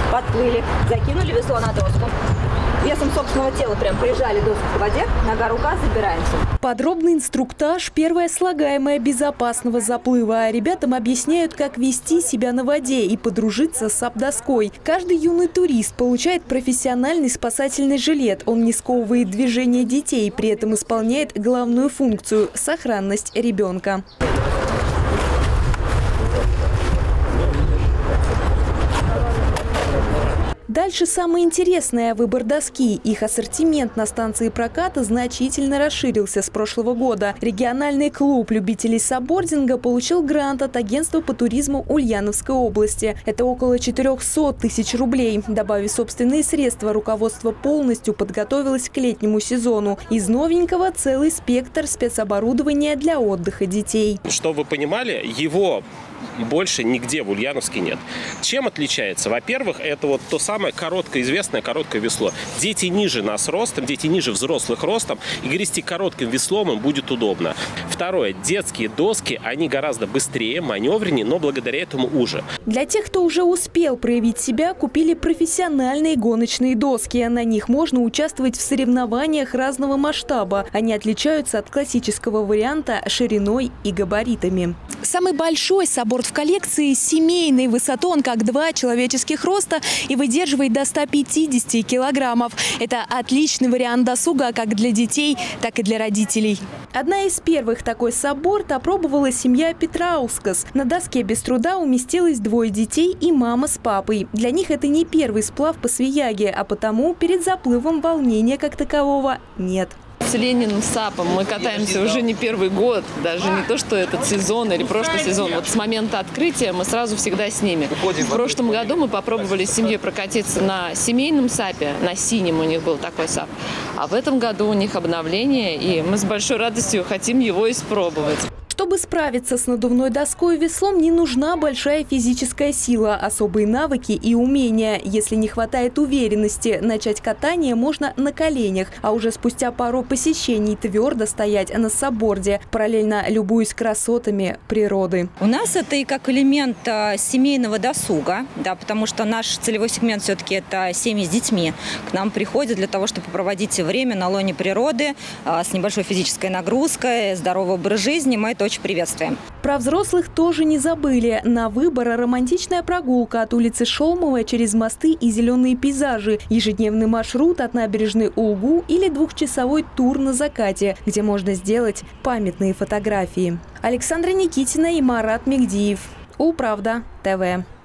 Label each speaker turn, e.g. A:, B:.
A: подплыли, закинули весло на доску. Весом собственного тела прям прижали доску к воде, нога-рука, забираемся.
B: Подробный инструктаж – первое слагаемое безопасного заплыва. Ребятам объясняют, как вести себя на воде и подружиться с сап-доской. Каждый юный турист получает профессиональный спасательный жилет. Он не сковывает движение детей, при этом исполняет главную функцию – сохранность ребенка. Дальше самое интересное – выбор доски. Их ассортимент на станции проката значительно расширился с прошлого года. Региональный клуб любителей саббординга получил грант от агентства по туризму Ульяновской области. Это около 400 тысяч рублей. Добавив собственные средства, руководство полностью подготовилось к летнему сезону. Из новенького целый спектр спецоборудования для отдыха детей.
C: Чтобы вы понимали, его больше нигде в Ульяновске нет. Чем отличается? Во-первых, это вот то самое известное короткое весло. Дети ниже нас ростом, дети ниже взрослых ростом, и грести коротким веслом им будет удобно. Второе, детские доски, они гораздо быстрее, маневреннее, но благодаря этому уже.
B: Для тех, кто уже успел проявить себя, купили профессиональные гоночные доски. На них можно участвовать в соревнованиях разного масштаба. Они отличаются от классического варианта шириной и габаритами. Самый большой сабборд в коллекции – семейный. Высотой он как 2 человеческих роста и выдерживает до 150 килограммов. Это отличный вариант досуга как для детей, так и для родителей. Одна из первых такой сабборд опробовала семья Петраускас. На доске без труда уместилось 2 детей и мама с папой. Для них это не первый сплав по Свияге, а потому перед заплывом волнения как такового нет.
D: С Лениным САПом мы катаемся уже не первый год, даже не то, что этот сезон или прошлый сезон. Вот с момента открытия мы сразу всегда с ними. В прошлом году мы попробовали с семьей прокатиться на семейном САПе, на синем у них был такой САП. А в этом году у них обновление, и мы с большой радостью хотим его испробовать.
B: Чтобы справиться с надувной доской и веслом, не нужна большая физическая сила, особые навыки и умения. Если не хватает уверенности, начать катание можно на коленях, а уже спустя пару посещений твердо стоять на сабборде, параллельно любуясь красотами природы.
E: У нас это и как элемент семейного досуга, да, потому что наш целевой сегмент все-таки это семьи с детьми. К нам приходят для того, чтобы проводить время на лоне природы с небольшой физической нагрузкой, здоровый образ жизни. Мы это очень приветствуем.
B: Про взрослых тоже не забыли. На выбор романтичная прогулка от улицы Шолмовой через мосты и зеленые пейзажи, ежедневный маршрут от набережной Улгу или 2-часовой тур на закате, где можно сделать памятные фотографии. Александра Никитина и Марат Мегдиев. Управда ТВ.